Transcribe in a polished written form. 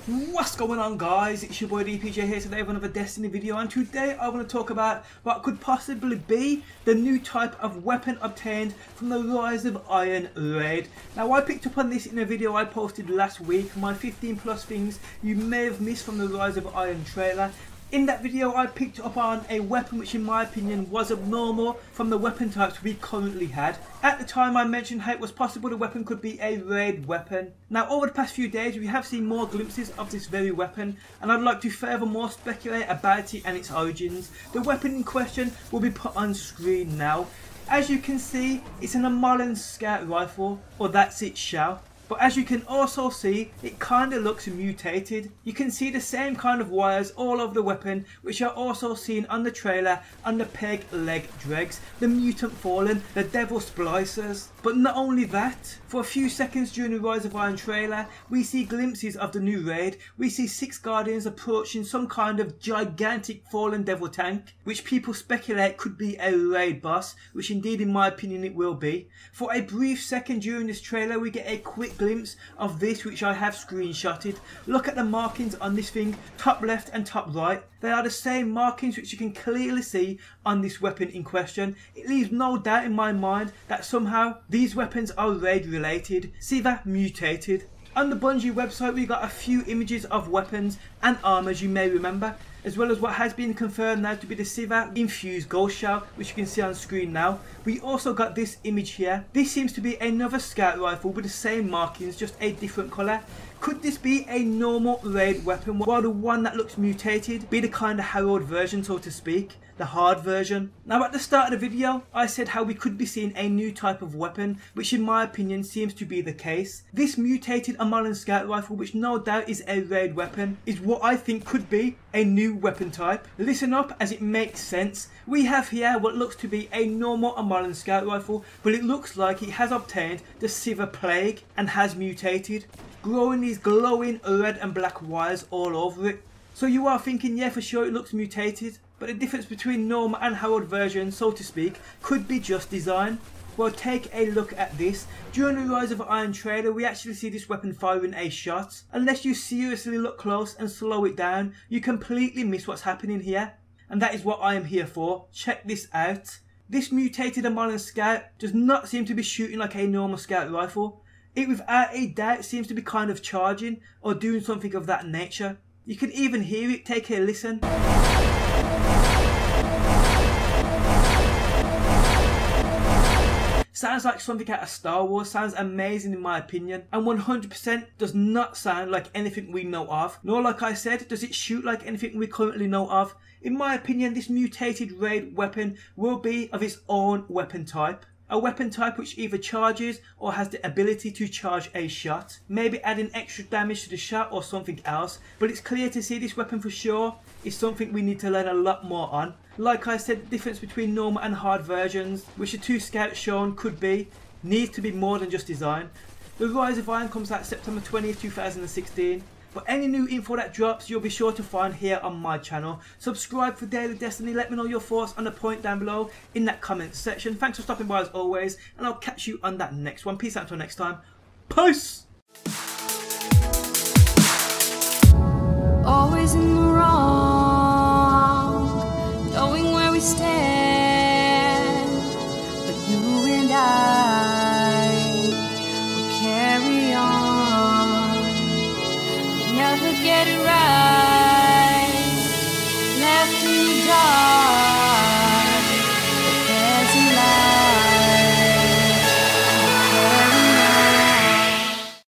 What's going on, guys? It's your boy DPJ here today with another Destiny video, and today I want to talk about what could possibly be the new type of weapon obtained from the Rise of Iron raid. Now, I picked up on this in a video I posted last week, my 15 plus things you may have missed from the Rise of Iron trailer. In that video I picked up on a weapon which in my opinion was abnormal from the weapon types we currently had. At the time I mentioned how it was possible the weapon could be a raid weapon. Now, over the past few days we have seen more glimpses of this very weapon, and I'd like to furthermore speculate about it and its origins. The weapon in question will be put on screen now. As you can see, it's an Amollon Scout Rifle, or that's its shell. But as you can also see, it kinda looks mutated. You can see the same kind of wires all over the weapon, which are also seen on the trailer on the peg leg dregs, the mutant fallen, the devil splicers. But not only that, for a few seconds during the Rise of Iron trailer, we see glimpses of the new raid. We see 6 Guardians approaching some kind of gigantic fallen devil tank, which people speculate could be a raid boss, which indeed in my opinion it will be. For a brief second during this trailer we get a quick glimpse of this, which I have screenshotted. Look at the markings on this thing, top left and top right. They are the same markings which you can clearly see on this weapon in question. It leaves no doubt in my mind that somehow these weapons are raid related, Siva mutated. On the Bungie website we got a few images of weapons and armors you may remember, as well as what has been confirmed now to be the Siva infused ghost shell, which you can see on screen now. We also got this image here. This seems to be another scout rifle with the same markings, just a different colour. Could this be a normal raid weapon, while the one that looks mutated be the kind of Herald version, so to speak? The hard version. Now, at the start of the video I said how we could be seeing a new type of weapon, which in my opinion seems to be the case. This mutated Amollon Scout Rifle, which no doubt is a raid weapon, is what I think could be a new weapon type. Listen up, as it makes sense. We have here what looks to be a normal Amollon Scout Rifle, but it looks like it has obtained the Siva Plague and has mutated, growing these glowing red and black wires all over it. So you are thinking, yeah, for sure it looks mutated, but the difference between normal and Herald version, so to speak, could be just design. Well, take a look at this. During the Rise of Iron trailer we actually see this weapon firing a shot. Unless you seriously look close and slow it down, you completely miss what's happening here. And that is what I am here for. Check this out. This mutated Amollon Scout does not seem to be shooting like a normal scout rifle. It without a doubt seems to be kind of charging or doing something of that nature. You can even hear it. Take a listen. Sounds like something out of Star Wars, sounds amazing in my opinion, and 100% does not sound like anything we know of, nor, like I said, does it shoot like anything we currently know of. In my opinion, this mutated raid weapon will be of its own weapon type. A weapon type which either charges or has the ability to charge a shot, maybe adding extra damage to the shot or something else, but it's clear to see this weapon for sure is something we need to learn a lot more on. Like I said, the difference between normal and hard versions, which the 2 scouts shown could be, needs to be more than just design. The Rise of Iron comes out September 20th, 2016. But any new info that drops you'll be sure to find here on my channel. Subscribe for Daily Destiny. Let me know your thoughts on the point down below in that comment section. Thanks for stopping by as always, and I'll catch you on that next one. Peace out until next time. Peace! Always in the wrong.